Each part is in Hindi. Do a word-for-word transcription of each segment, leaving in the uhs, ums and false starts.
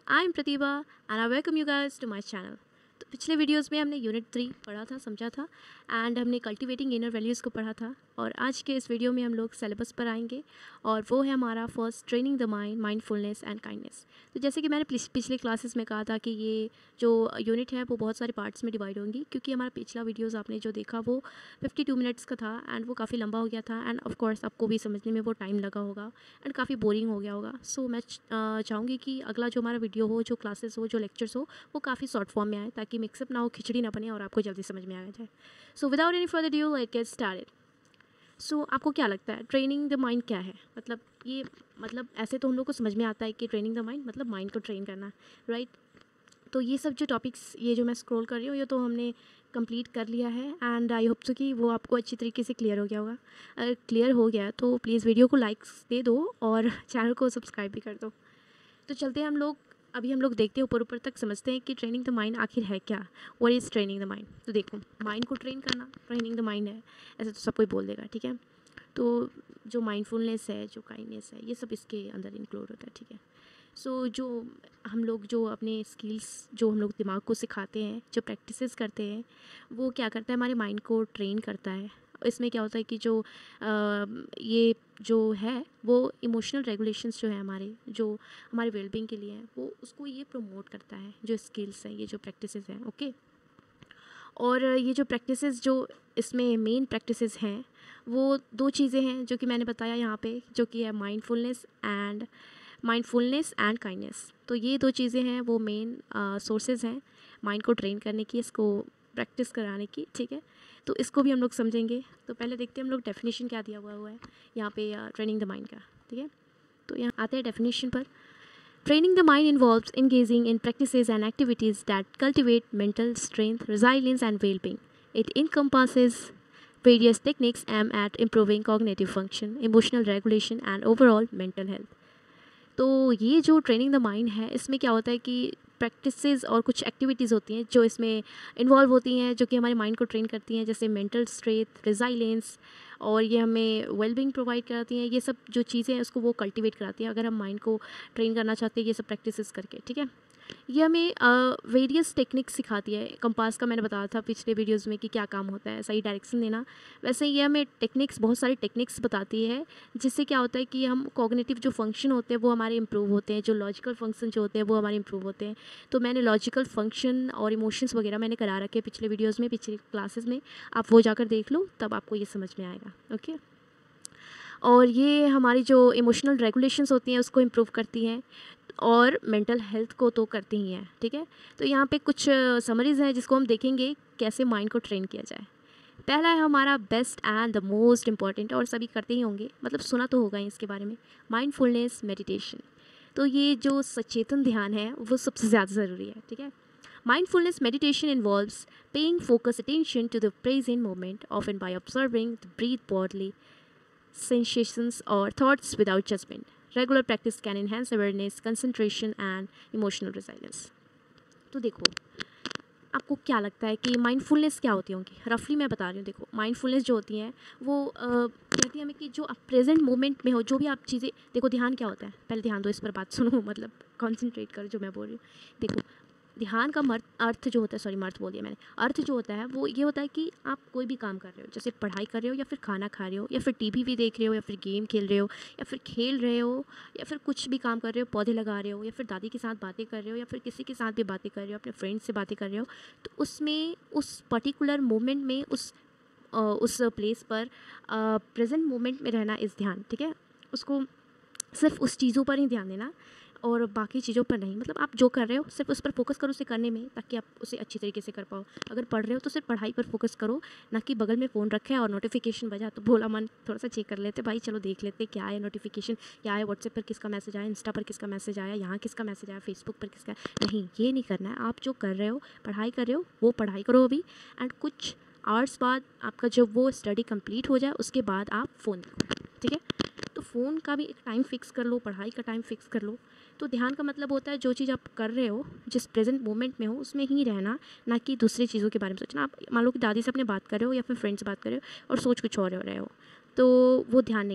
I am Pratibha and I welcome you guys to my channel. तो पिछले वीडियोस में हमने यूनिट थ्री पढ़ा था, समझा था एंड हमने कल्टिवेटिंग इनर वैल्यूज़ को पढ़ा था। और आज के इस वीडियो में हम लोग सिलेबस पर आएंगे और वो है हमारा first training the mind, mindfulness and kindness. तो जैसे कि मैंने पिछले क्लासेस में कहा था कि ये जो यूनिट है वो बहुत सारे पार्ट्स में डिवाइड होंगी, क्योंकि हमारा पिछला वीडियोज़ आपने जो देखा वो फिफ्टी टू मिनट्स का था एंड वो काफ़ी लंबा हो गया था एंड ऑफ कोर्स आपको भी समझने में वो टाइम लगा होगा एंड काफ़ी बोरिंग हो गया होगा। सो so, मैं चाहूँगी कि अगला जो हमारा वीडियो हो, जो क्लासेस हो, जो लेक्चर्स हो, वो काफ़ी शॉर्ट फॉर्म में आए ताकि मिक्सअप ना हो, खिचड़ी ना बने और आपको जल्दी समझ में आ जाए। So without any further due let's get started. So आपको क्या लगता है ट्रेनिंग द माइंड क्या है? मतलब ये मतलब ऐसे तो हम लोग को समझ में आता है कि ट्रेनिंग द माइंड मतलब माइंड को ट्रेन करना, राइट? तो ये सब जो टॉपिक्स ये जो मैं स्क्रॉल कर रही हूँ ये तो हमने कंप्लीट कर लिया है एंड आई होप सो कि वो आपको अच्छी तरीके से क्लियर हो गया होगा। अगर क्लियर हो गया तो प्लीज़ वीडियो को लाइक्स दे दो और चैनल को सब्सक्राइब भी कर दो। तो चलते हैं हम लोग, अभी हम लोग देखते हैं ऊपर ऊपर तक समझते हैं कि ट्रेनिंग द माइंड आखिर है क्या। What is training the mind? तो देखो, माइंड को ट्रेन करना ट्रेनिंग द माइंड है, ऐसे तो सब कोई बोल देगा, ठीक है। तो जो माइंडफुलनेस है, जो काइंडनेस है, ये सब इसके अंदर इंक्लूड होता है, ठीक है। सो so, जो हम लोग जो अपने स्किल्स जो हम लोग दिमाग को सिखाते हैं, जो प्रैक्टिसेस करते हैं, वो क्या करता है, हमारे माइंड को ट्रेन करता है। इसमें क्या होता है कि जो आ, ये जो है वो इमोशनल रेगुलेशंस जो है हमारे, जो हमारे वेलबींग के लिए हैं, वो उसको ये प्रमोट करता है। जो स्किल्स हैं, ये जो प्रैक्टिसेस हैं, ओके। और ये जो प्रैक्टिसेस जो इसमें मेन प्रैक्टिसेस हैं वो दो चीज़ें हैं जो कि मैंने बताया यहाँ पे, जो कि है mindfulness and mindfulness and kindness. तो ये दो चीज़ें हैं वो मेन सोर्सेज हैं माइंड को ट्रेन करने की, इसको प्रैक्टिस कराने की, ठीक है। तो इसको भी हम लोग समझेंगे। तो पहले देखते हैं हम लोग डेफिनेशन क्या दिया हुआ हुआ है यहाँ पे ट्रेनिंग द माइंड का, ठीक है। तो यहाँ आते हैं डेफिनेशन पर। Training the mind involves engaging in practices and activities that cultivate mental strength, resilience, and well being. It encompasses various techniques aimed at improving cognitive function, emotional regulation, and overall mental health. तो ये जो ट्रेनिंग द माइंड है, इसमें क्या होता है कि प्रैक्टिसेस और कुछ एक्टिविटीज़ होती हैं जो इसमें इन्वॉल्व होती हैं, जो कि हमारे माइंड को ट्रेन करती हैं, जैसे मेंटल स्ट्रेंथ, रिजाइलेंस, और ये हमें वेलबींग प्रोवाइड कराती हैं। ये सब जो चीज़ें हैं उसको वो कल्टीवेट कराती हैं अगर हम माइंड को ट्रेन करना चाहते हैं ये सब प्रैक्टिसेस करके, ठीक है। ये हमें वेरियस टेक्निक्स सिखाती है। कंपास का मैंने बताया था पिछले वीडियोस में कि क्या काम होता है, सही डायरेक्शन देना। वैसे ये हमें टेक्निक्स, बहुत सारी टेक्निक्स बताती है, जिससे क्या होता है कि हम कॉग्निटिव जो फंक्शन होते हैं वो हमारे इंप्रूव होते हैं, जो लॉजिकल फंक्शन जो होते हैं वो हमारे इंप्रूव होते हैं। तो मैंने लॉजिकल फंक्शन और इमोशंस वगैरह मैंने करा रखे पिछले वीडियोज़ में, पिछले क्लासेस में, आप वो जाकर देख लो, तब आपको ये समझ में आएगा, ओके। और ये हमारी जो इमोशनल रेगुलेशंस होती हैं उसको इम्प्रूव करती हैं और मेंटल हेल्थ को तो करती ही हैं, ठीक है। तो यहाँ पे कुछ समरीज़ हैं जिसको हम देखेंगे कैसे माइंड को ट्रेन किया जाए। पहला है हमारा best and the most important, और सभी करते ही होंगे, मतलब सुना तो होगा ही इसके बारे में, माइंडफुलनेस मेडिटेशन। तो ये जो सचेतन ध्यान है वो सबसे ज़्यादा ज़रूरी है, ठीक है। Mindfulness meditation involves paying focused attention to the present moment, often by observing the breath, bodily sensations, or thoughts without judgment. Regular practice can enhance awareness, concentration, and emotional resilience. तो देखो, आपको क्या लगता है कि माइंडफुलनेस क्या होती होंगी? रफली मैं बता रही हूँ। देखो, माइंडफुलनेस जो होती है वो कहती है हमें कि जो आप प्रेजेंट मोमेंट में हो, जो भी आप चीज़ें देखो। ध्यान क्या होता है? पहले ध्यान दो, इस पर बात सुनो, मतलब कॉन्सेंट्रेट करो जो मैं बोल रही हूँ। देखो, ध्यान का मर्थ अर्थ जो होता है, सॉरी मर्थ बोल दिया मैंने, अर्थ जो होता है वो ये होता है कि आप कोई भी काम कर रहे हो, जैसे पढ़ाई कर रहे हो या फिर खाना खा रहे हो या फिर टीवी भी देख रहे हो या फिर गेम खेल रहे हो या फिर खेल रहे हो या फिर कुछ भी काम कर रहे हो, पौधे लगा रहे हो या फिर दादी के साथ बातें कर रहे हो या फिर किसी के साथ भी बातें कर रहे हो, अपने फ्रेंड्स से बातें कर रहे हो, तो उसमें उस पर्टिकुलर मोमेंट में उस आ, उस प्लेस पर प्रेजेंट मोमेंट में रहना इस ध्यान, ठीक है। उसको सिर्फ उस चीज़ों पर ही ध्यान देना और बाकी चीज़ों पर नहीं। मतलब आप जो कर रहे हो सिर्फ उस पर फोकस करो उसे करने में, ताकि आप उसे अच्छी तरीके से कर पाओ। अगर पढ़ रहे हो तो सिर्फ पढ़ाई पर फोकस करो, ना कि बगल में फ़ोन रखे और नोटिफिकेशन बजा तो भोला मन थोड़ा सा चेक कर लेते, भाई चलो देख लेते क्या है नोटिफिकेशन, क्या है व्हाट्सएप पर किसका मैसेज आया, इंस्टा पर किसका मैसेज आया, यहाँ किसका मैसेज आया, फेसबुक पर किसका। नहीं, ये नहीं करना है। आप जो कर रहे हो, पढ़ाई कर रहे हो, वो पढ़ाई करो अभी, एंड कुछ आवर्स बाद आपका जब वो स्टडी कंप्लीट हो जाए उसके बाद आप फ़ोन देखो, ठीक है। तो फ़ोन का भी एक टाइम फिक्स कर लो, पढ़ाई का टाइम फिक्स कर लो। तो ध्यान का मतलब होता है जो चीज़ आप कर रहे हो, जिस प्रेजेंट मोमेंट में हो उसमें ही रहना, ना कि दूसरी चीज़ों के बारे में सोचना। आप मान लो कि दादी से अपने बात कर रहे हो या फिर फ्रेंड से बात कर रहे हो और सोच कुछ और रहे हो, तो वो ध्यान नहीं है।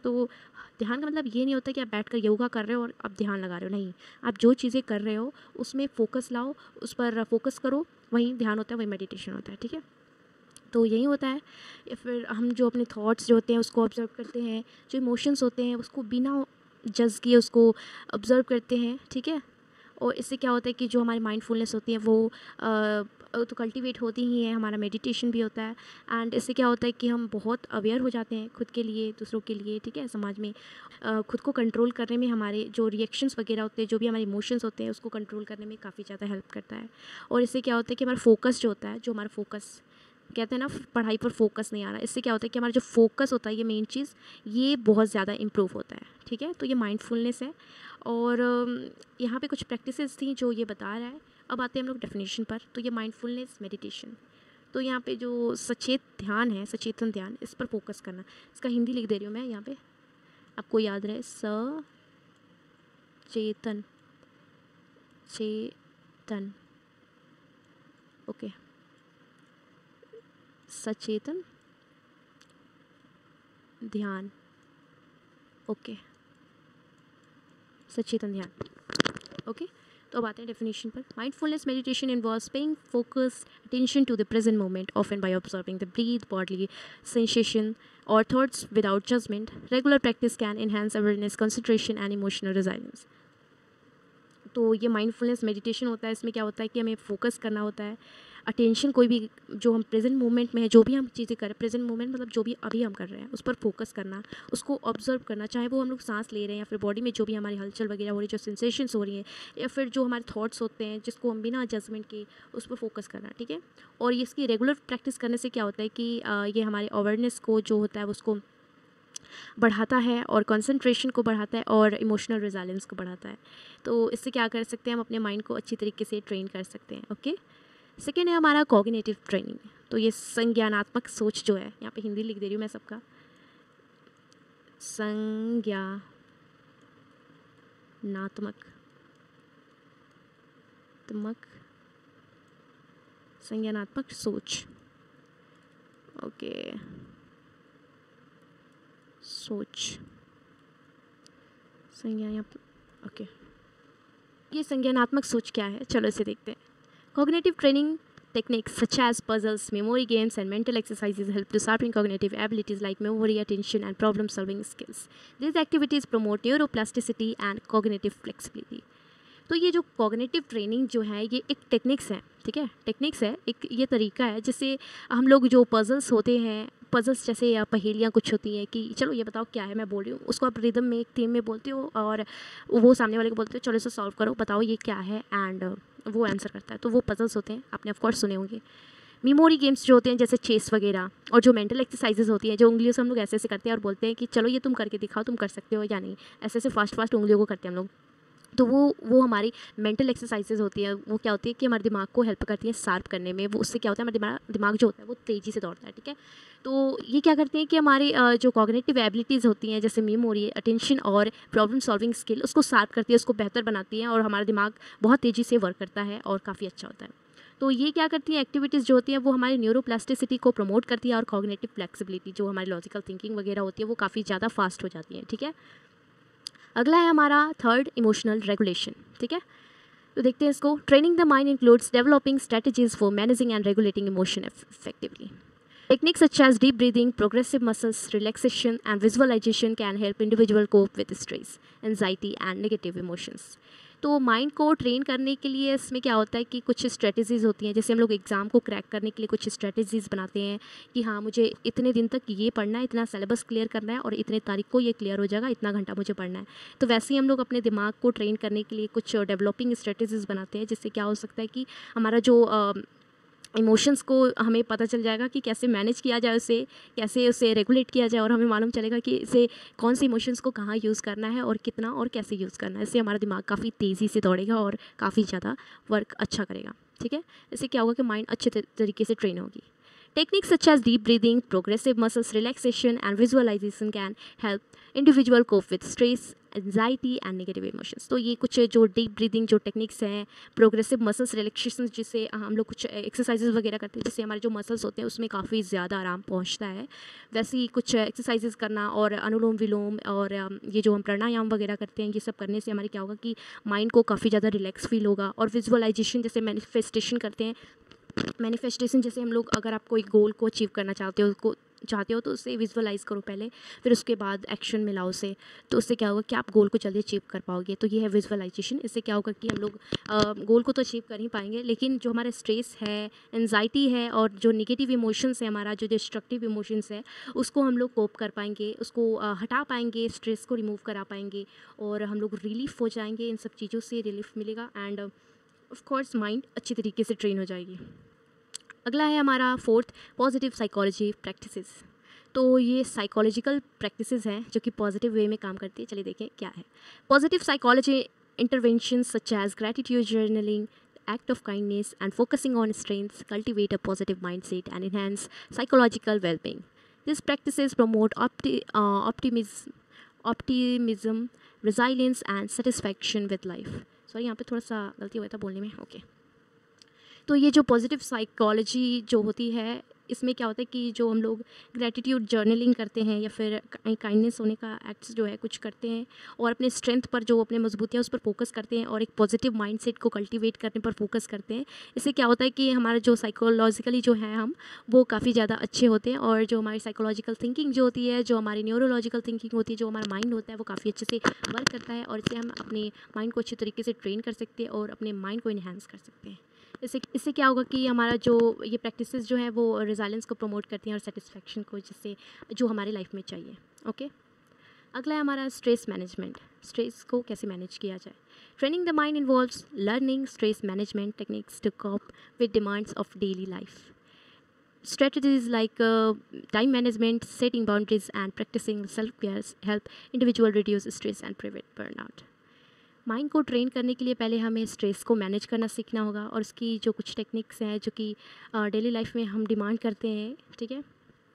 तो ध्यान का मतलब ये नहीं होता कि आप बैठकर योगा कर रहे हो और आप ध्यान लगा रहे हो, नहीं। आप जो चीज़ें कर रहे हो उसमें फ़ोकस लाओ, उस पर फ़ोकस करो, वही ध्यान होता है, वही मेडिटेशन होता है, ठीक है। तो यही होता है। या फिर हम जो अपने थॉट्स जो होते हैं उसको ऑब्ज़र्व करते हैं, जो इमोशंस होते हैं उसको बिना जज किए उसको ऑब्ज़र्व करते हैं, ठीक है। और इससे क्या होता है कि जो हमारी माइंडफुलनेस होती है वो अ, तो कल्टीवेट होती ही है, हमारा मेडिटेशन भी होता है। एंड इससे क्या होता है कि हम बहुत अवेयर हो जाते हैं खुद के लिए, दूसरों के लिए, ठीक है, समाज में। अ, खुद को कंट्रोल करने में, हमारे जो रिएक्शंस वगैरह होते हैं, जो भी हमारे इमोशंस होते हैं उसको कंट्रोल करने में काफ़ी ज़्यादा हेल्प करता है। और इससे क्या होता है कि हमारा फोकस जो होता है, जो हमारा फोकस कहते हैं ना, पढ़ाई पर फोकस नहीं आ रहा, इससे क्या होता है कि हमारा जो फोकस होता है, ये मेन चीज़, ये बहुत ज़्यादा इम्प्रूव होता है, ठीक है। तो ये माइंडफुलनेस है। और अम, यहाँ पे कुछ प्रैक्टिसेस थी जो ये बता रहा है। अब आते हैं हम लोग डेफिनेशन पर। तो ये माइंडफुलनेस मेडिटेशन, तो यहाँ पे जो सचेत ध्यान है, सचेतन ध्यान, इस पर फोकस करना। इसका हिंदी लिख दे रही हूँ मैं यहाँ पे, आपको याद रहे, सचेतन, चेतन, ओके, सचेतन ध्यान, ओके, सचेतन ध्यान, ओके। तो अब आते हैं डेफिनेशन पर। Mindfulness meditation involves paying focus attention to the present moment, often by observing the breath, bodily sensation और thoughts without judgement. Regular practice can enhance awareness, concentration and emotional resilience. तो ये माइंडफुलनेस मेडिटेशन होता है। इसमें क्या होता है कि हमें फोकस करना होता है, अटेंशन, कोई भी जो हम प्रेजेंट मोमेंट में है, जो भी हम चीज़ें कर रहे हैं, प्रेजेंट मोमेंट मतलब जो भी अभी हम कर रहे हैं उस पर फोकस करना, उसको ऑब्जर्व करना, चाहे वो हम लोग सांस ले रहे हैं या फिर बॉडी में जो भी हमारी हलचल वगैरह हो रही है, जो सेंसेशंस हो रही हैं, या फिर जो हमारे थॉट्स होते हैं जिसको हम बिना जजमेंट के उस पर फोकस करना, ठीक है। और इसकी रेगुलर प्रैक्टिस करने से क्या होता है कि आ, ये हमारे अवेयरनेस को जो होता है उसको बढ़ाता है और कंसंट्रेशन को बढ़ाता है और इमोशनल रिजलियंस को बढ़ाता है। तो इससे क्या कर सकते हैं, हम अपने माइंड को अच्छी तरीके से ट्रेन कर सकते हैं, ओके। सेकेंड है हमारा कॉग्निटिव ट्रेनिंग। तो ये संज्ञानात्मक सोच जो है, यहाँ पे हिंदी लिख दे रही हूँ मैं सबका, संज्ञानात्मक तमक संज्ञानात्मक सोच, ओके, सोच, संज्ञा, ओके। ये संज्ञानात्मक सोच क्या है, चलो इसे देखते हैं। Cognitive training techniques such as puzzles, memory games, and mental exercises help to sharpen cognitive abilities like memory, attention, and problem-solving skills. These activities promote neuroplasticity and cognitive flexibility. तो ये जो कॉग्निटिव ट्रेनिंग जो है ये एक टेक्निक्स है, ठीक है, टेक्निक्स है, एक ये तरीका है जिससे हम लोग जो पजल्स होते हैं, पजल्स जैसे या पहेलियाँ कुछ होती हैं कि चलो ये बताओ क्या है, मैं बोल रही हूँ, उसको आप रिदम में एक थीम में बोलते हो और वो सामने वाले को बोलते हो चलो इसे सॉल्व करो, बताओ ये क्या है, एंड वो आंसर करता है। तो वो पजल्स होते हैं, आपने ऑफ कोर्स सुने होंगे। मेमोरी गेम्स जो होते हैं जैसे चेस वगैरह, और जो मेंटल एक्सरसाइजेज होती हैं जो उंगलियों से हम लोग ऐसे ऐसे करते हैं और बोलते हैं कि चलो ये तुम करके दिखाओ, तुम कर सकते हो या नहीं, ऐसे ऐसे फास्ट फास्ट उंगलियों को करते हैं हम लोग। तो वो वो हमारी मेंटल एक्सरसाइजेज होती है। वो क्या होती है कि हमारे दिमाग को हेल्प करती है शार्प करने में। वो उससे क्या होता है, हमारा दिमाग दिमाग जो होता है वो तेज़ी से दौड़ता है, ठीक है। तो ये क्या करते हैं कि हमारी अ, जो कॉग्निटिव एबिलिटीज़ होती हैं जैसे मेमोरी, अटेंशन और प्रॉब्लम सॉल्विंग स्किल, उसको शार्प करती है, उसको बेहतर बनाती है और हमारा दिमाग बहुत तेज़ी से वर्क करता है और काफ़ी अच्छा होता है। तो ये क्या करती हैं, एक्टिविटीज़ जो होती हैं वो हमारी न्यूरोप्लास्टिसिटी को प्रमोट करती है और कॉग्निटिव फ्लेक्सिबिलिटी, जो हमारी लॉजिकल थिंकिंग वगैरह होती है वो काफ़ी ज़्यादा फास्ट हो जाती है, ठीक है। अगला है हमारा थर्ड, इमोशनल रेगुलेशन, ठीक है। तो देखते हैं इसको। Training the mind includes developing strategies for managing and regulating emotion effectively. Techniques such as deep breathing, progressive muscles relaxation, and visualization can help individual cope with stress, anxiety, and negative emotions. तो माइंड को ट्रेन करने के लिए इसमें क्या होता है कि कुछ स्ट्रेटजीज़ होती हैं। जैसे हम लोग एग्ज़ाम को क्रैक करने के लिए कुछ स्ट्रेटजीज़ बनाते हैं कि हाँ मुझे इतने दिन तक ये पढ़ना है, इतना सिलेबस क्लियर करना है और इतने तारीख को ये क्लियर हो जाएगा, इतना घंटा मुझे पढ़ना है। तो वैसे ही हम लोग अपने दिमाग को ट्रेन करने के लिए कुछ डेवलपिंग स्ट्रेटजीज़ बनाते हैं, जिससे क्या हो सकता है कि हमारा जो इमोशंस को हमें पता चल जाएगा कि कैसे मैनेज किया जाए, उसे कैसे उसे रेगुलेट किया जाए, और हमें मालूम चलेगा कि इसे कौन से इमोशंस को कहाँ यूज़ करना है और कितना और कैसे यूज़ करना है। इससे हमारा दिमाग काफ़ी तेज़ी से दौड़ेगा और काफ़ी ज़्यादा वर्क अच्छा करेगा, ठीक है। इससे क्या होगा कि माइंड अच्छे तरीके से ट्रेन होगी। Techniques such as deep breathing, progressive muscles relaxation, and visualization can help individual cope with stress, anxiety and negative emotions. तो ये कुछ जो डीप ब्रीदिंग जो टेक्निक्स हैं, प्रोग्रेसिव मसल्स रिलैक्सेशन, जिससे हम लोग कुछ एक्सरसाइजेज वगैरह करते हैं जिससे हमारे जो मसल्स होते हैं उसमें काफ़ी ज़्यादा आराम पहुंचता है, वैसे ही कुछ एक्सरसाइजेज करना और अनुलोम विलोम और ये जो हम प्राणायाम वगैरह करते हैं, ये सब करने से हमारे क्या होगा कि माइंड को काफ़ी ज़्यादा रिलैक्स फील होगा। और विजुअलाइजेशन जैसे मैनिफेस्टेशन करते हैं, मैनिफेस्टेशन जैसे हम लोग, अगर आप कोई गोल को अचीव करना चाहते हो उसको चाहते हो तो उसे विजुअलाइज़ करो पहले, फिर उसके बाद एक्शन में लाओ उसे, तो उससे क्या होगा कि आप गोल को जल्दी अचीव कर पाओगे। तो ये है विजुअलाइजेशन। इससे क्या होगा कि हम लोग गोल को तो अचीव कर ही पाएंगे, लेकिन जो हमारा स्ट्रेस है, एंजाइटी है और जो नेगेटिव इमोशंस है, हमारा जो डिस्ट्रक्टिव इमोशंस है, उसको हम लोग कोप कर पाएंगे, उसको uh, हटा पाएंगे, स्ट्रेस को रिमूव करा पाएंगे और हम लोग रिलीफ हो जाएंगे। इन सब चीज़ों से रिलीफ मिलेगा एंड ऑफ कोर्स माइंड अच्छी तरीके से ट्रेन हो जाएगी। अगला है हमारा फोर्थ, पॉजिटिव साइकोलॉजी प्रैक्टिसेस। तो ये साइकोलॉजिकल प्रैक्टिसेस हैं जो कि पॉजिटिव वे में काम करती है। चलिए देखें क्या है। Positive psychology intervention such as gratitude journaling, act of kindness and focusing on strengths cultivate a positive mindset and enhance psychological well-being. These practices promote opti- uh, optimism, optimism, resilience and satisfaction with life. Sorry, यहाँ पे थोड़ा सा गलती हुआ था बोलने में। Okay okay. तो ये जो पॉजिटिव साइकोलॉजी जो होती है, इसमें क्या होता है कि जो हम लोग ग्रैटिट्यूड जर्नलिंग करते हैं या फिर काइंडनेस होने का एक्ट्स जो है कुछ करते हैं और अपने स्ट्रेंथ पर, जो अपने मजबूतियाँ उस पर फोकस करते हैं और एक पॉजिटिव माइंडसेट को कल्टीवेट करने पर फोकस करते हैं, इससे क्या होता है कि हमारा जो साइकोलॉजिकली जो है हम वो काफ़ी ज़्यादा अच्छे होते हैं और जो हमारी साइकोलॉजिकल थिंकिंग जो होती है, जो हमारी न्यूरोलॉजिकल थिंकिंग होती है, जो हमारा माइंड होता है वो काफ़ी अच्छे से वर्क करता है और इससे हम अपने माइंड को अच्छे तरीके से ट्रेन कर सकते हैं और अपने माइंड को इन्हेंस कर सकते हैं। इससे इससे क्या होगा कि हमारा जो ये प्रैक्टिसेस जो है वो रिज़ाइलेंस को प्रमोट करती हैं और सेटिस्फैक्शन को, जिससे जो हमारी लाइफ में चाहिए। ओके, अगला है हमारा स्ट्रेस मैनेजमेंट। स्ट्रेस को कैसे मैनेज किया जाए। Training the mind involves learning stress management techniques to cope with demands of daily life. Strategies like uh, time management, setting boundaries and practicing self-care help individual reduce stress and prevent burnout. Mind को ट्रेन करने के लिए पहले हमें स्ट्रेस को मैनेज करना सीखना होगा और उसकी जो कुछ टेक्निक्स हैं जो कि डेली लाइफ में हम डिमांड करते हैं, ठीक है,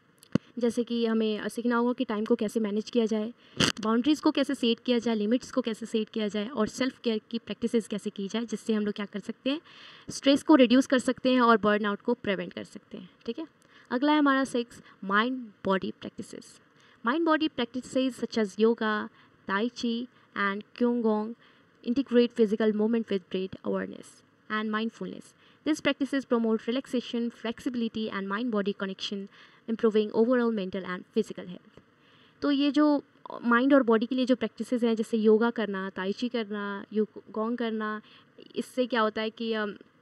जैसे कि हमें सीखना होगा कि टाइम को कैसे मैनेज किया जाए, बाउंड्रीज़ को कैसे सेट किया जाए, लिमिट्स को कैसे सेट किया जाए और सेल्फ केयर की प्रैक्टिसेस कैसे की जाए, जिससे हम लोग क्या कर सकते हैं, स्ट्रेस को रिड्यूस कर सकते हैं और बर्न आउट को प्रिवेंट कर सकते हैं। ठीक है, अगला है हमारा six, mind body practices. Mind body practices such as yoga, tai chi and qigong integrate physical movement with breath awareness and mindfulness. These practices promote relaxation, flexibility and mind-body connection, improving overall mental and physical health. तो ये जो माइंड और बॉडी के लिए जो प्रैक्टिसेस हैं, जैसे योगा करना, ताई ची करना, युगोंग करना, इससे क्या होता है कि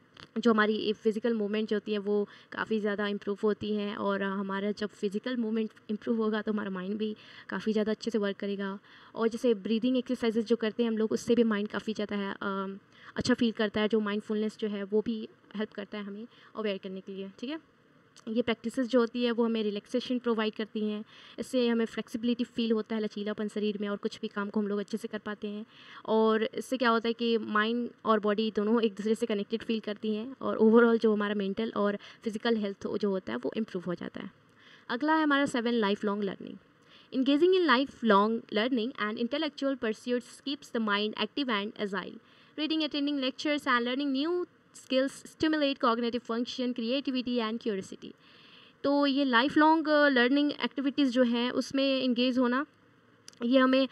जो हमारी फिज़िकल मूवमेंट जो होती है वो काफ़ी ज़्यादा इम्प्रूव होती हैं और हमारा जब फिज़िकल मूवमेंट इम्प्रूव होगा तो हमारा माइंड भी काफ़ी ज़्यादा अच्छे से वर्क करेगा। और जैसे ब्रीदिंग एक्सरसाइजेज जो करते हैं हम लोग, उससे भी माइंड काफ़ी ज़्यादा है अच्छा फील करता है। जो माइंडफुलनेस जो है वो भी हेल्प करता है हमें अवेयर करने के लिए। ठीक है, ये प्रैक्टिसेस जो होती है वो हमें रिलैक्सेशन प्रोवाइड करती हैं, इससे हमें फ्लेक्सिबिलिटी फील होता है, लचीलापन शरीर में, और कुछ भी काम को हम लोग अच्छे से कर पाते हैं। और इससे क्या होता है कि माइंड और बॉडी दोनों एक दूसरे से कनेक्टेड फील करती हैं और ओवरऑल जो हमारा मेंटल और फिजिकल हेल्थ जो होता है वो इम्प्रूव हो जाता है। अगला है हमारा seven, life long learning. Engaging in lifelong learning and intellectual pursuits keeps the mind active and agile. Reading, attending lectures and learning new skills stimulate cognitive function, creativity and curiosity. तो ये लाइफ लॉन्ग लर्निंग एक्टिविटीज़ जो हैं उसमें इंगेज होना, ये हमें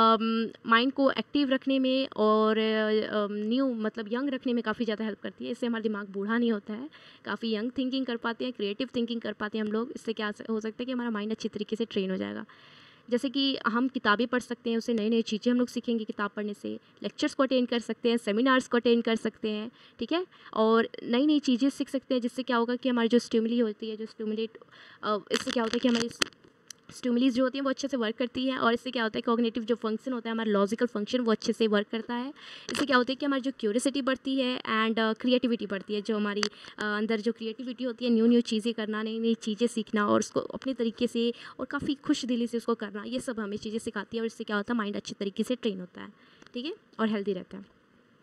माइंड um, को एक्टिव रखने में और न्यू uh, मतलब यंग रखने में काफ़ी ज़्यादा हेल्प करती है। इससे हमारा दिमाग बूढ़ा नहीं होता है, काफ़ी यंग थिंकिंग कर पाते हैं, क्रिएटिव थिंकिंग कर पाते हैं हम लोग। इससे क्या हो सकता है कि हमारा माइंड अच्छी तरीके से ट्रेन हो जाएगा। जैसे कि हम किताबें पढ़ सकते हैं, उससे नई नई चीज़ें हम लोग सीखेंगे किताब पढ़ने से, लेक्चर्स को अटेंड कर सकते हैं, सेमिनार्स को अटेंड कर सकते हैं, ठीक है, और नई नई चीज़ें सीख सकते हैं, जिससे क्या होगा कि हमारी जो स्टिमुली होती है, जो स्टिमुलेट इससे क्या होता है कि हमारी स्टिमुलीज जो होती हैं वो अच्छे से वर्क करती है और इससे क्या होता है कॉग्निटिव जो फंक्शन होता है, हमारा लॉजिकल फंक्शन, वो अच्छे से वर्क करता है। इससे क्या होता है कि हमारी जो क्यूरियोसिटी बढ़ती है एंड क्रिएटिविटी बढ़ती है। जो हमारी uh, अंदर जो क्रिएटिविटी होती है, न्यू न्यू चीज़ें करना, नई नई चीज़ें सीखना और उसको अपने तरीके से और काफ़ी खुश दिली से उसको करना, ये सब हमें चीज़ें सिखाती है और इससे क्या होता है माइंड अच्छे तरीके से ट्रेन होता है, ठीक है, और हेल्दी रहता है।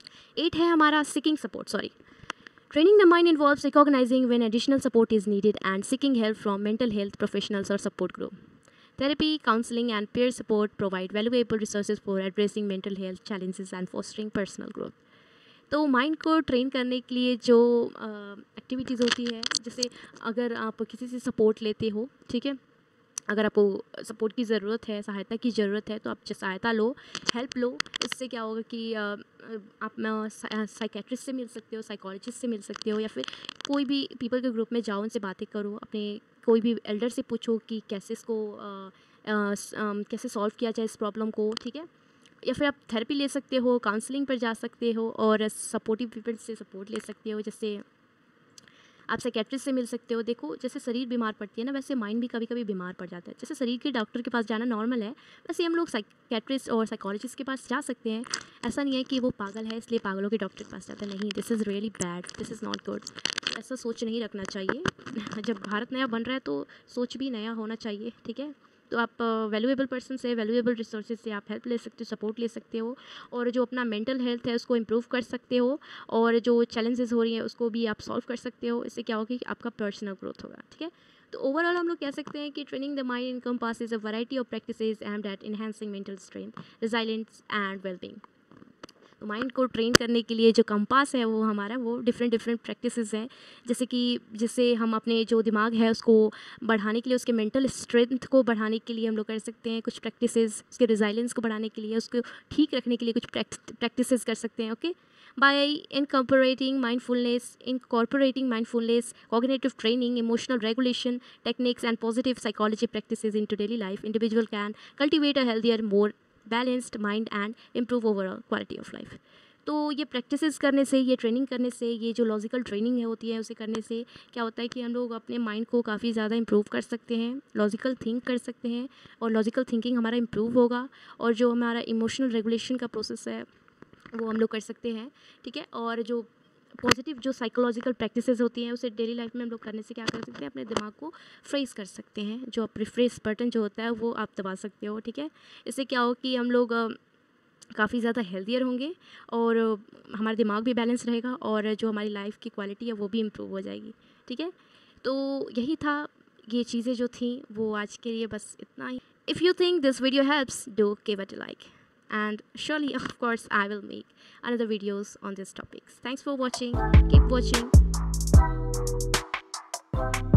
एट है हमारा seeking support, sorry Training the mind involves recognizing when additional support is needed and seeking help from mental health professionals or support group. Therapy, counseling, and peer support provide valuable resources for addressing mental health challenges and fostering personal growth. तो माइंड को ट्रेन करने के लिए जो एक्टिविटीज़ होती है, जैसे अगर आप किसी से सपोर्ट लेते हो, ठीक है, अगर आपको सपोर्ट की ज़रूरत है, सहायता की ज़रूरत है, तो आप सहायता लो, हेल्प लो। इससे क्या होगा कि अ, आप साइकेट्रिस्ट से मिल सकते हो, साइकोलॉजिस्ट से मिल सकते हो, या फिर कोई भी पीपल के ग्रुप में जाओ, उनसे बातें करो, अपने कोई भी एल्डर से पूछो कि कैसे इसको अ, अ, स- अम, कैसे सॉल्व किया जाए इस प्रॉब्लम को, ठीक है। या फिर आप थेरेपी ले सकते हो, काउंसलिंग पर जा सकते हो, और सपोर्टिव पीपल से सपोर्ट ले सकते हो। जैसे आप साइकेट्रिस्ट से मिल सकते हो। देखो, जैसे शरीर बीमार पड़ती है ना, वैसे माइंड भी कभी कभी बीमार पड़ जाता है। जैसे शरीर के डॉक्टर के पास जाना नॉर्मल है, वैसे हम लोग साइकेट्रिस्ट और साइकोलॉजिस्ट के पास जा सकते हैं। ऐसा नहीं है कि वो पागल है इसलिए पागलों के डॉक्टर के पास जाता है, नहीं। This is really bad, this is not good. ऐसा सोच नहीं रखना चाहिए। जब भारत नया बन रहा है तो सोच भी नया होना चाहिए, ठीक है। तो आप वैल्यूएबल पर्सन से, वैल्यूएबल रिसोर्सेज से आप हेल्प ले सकते हो, सपोर्ट ले सकते हो, और जो अपना मेंटल हेल्थ है उसको इम्प्रूव कर सकते हो, और जो चैलेंजेस हो रही हैं उसको भी आप सॉल्व कर सकते हो। इससे क्या होगा कि आपका पर्सनल ग्रोथ होगा, ठीक है। तो ओवरऑल हम लोग कह सकते हैं कि training the mind encompasses a variety of practices aimed at enhancing mental strength, resilience and wellbeing. तो माइंड को ट्रेन करने के लिए जो कंपास है वो हमारा, वो डिफरेंट डिफरेंट प्रैक्टिसेस हैं। जैसे कि जिससे हम अपने जो दिमाग है उसको बढ़ाने के लिए, उसके मेंटल स्ट्रेंथ को बढ़ाने के लिए हम लोग कर सकते हैं कुछ प्रैक्टिसेस। उसके रिजिलियंस को बढ़ाने के लिए, उसको ठीक रखने के लिए कुछ प्रैक्टिसेस कर सकते हैं, okay. by incorporating mindfulness incorporating mindfulness, cognitive training, emotional regulation techniques, and positive psychology practices into daily life, individual can cultivate a healthier, more balanced mind and improve overall quality of life. तो ये प्रैक्टिसेस करने से, ये ट्रेनिंग करने से, ये जो लॉजिकल ट्रेनिंग है होती है, उसे करने से क्या होता है कि हम लोग अपने माइंड को काफ़ी ज़्यादा इम्प्रूव कर सकते हैं, लॉजिकल थिंक कर सकते हैं, और लॉजिकल थिंकिंग हमारा इम्प्रूव होगा, और जो हमारा इमोशनल रेगुलेशन का प्रोसेस है वो हम लोग कर सकते हैं, ठीक है। और जो पॉजिटिव जो साइकोलॉजिकल प्रैक्टिसेस होती हैं उसे डेली लाइफ में हम लोग करने से क्या कर सकते हैं, अपने दिमाग को फ्रेश कर सकते हैं। जो आप रिफ्रेश बटन जो होता है वो आप दबा सकते हो, ठीक है। इससे क्या हो कि हम लोग काफ़ी ज़्यादा हेल्दियर होंगे, और हमारा दिमाग भी बैलेंस रहेगा, और जो हमारी लाइफ की क्वालिटी है वो भी इम्प्रूव हो जाएगी, ठीक है। तो यही था, ये चीज़ें जो थी वो आज के लिए बस इतना ही। If you think this video helps, do give it a like, and surely of course I will make another videos on these topics. Thanks for watching, keep watching.